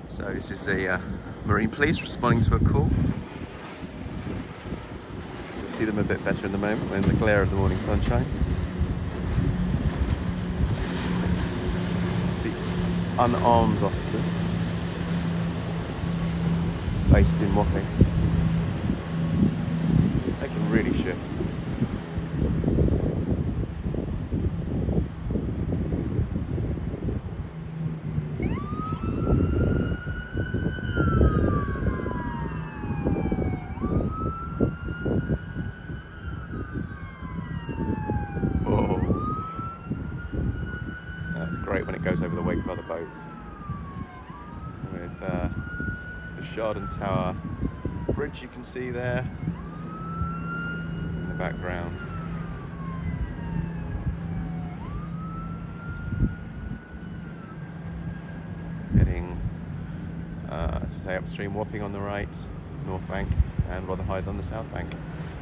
So this is the Marine Police responding to a call. You'll see them a bit better in the moment when the glare of the morning sunshine. It's the unarmed officers based in Wapping. They can really shift. Whoa. That's great when it goes over the wake of other boats. With the Shardon Tower bridge you can see there in the background. Heading, as I say, upstream Wapping on the right, North Bank, and Rotherhithe on the South Bank.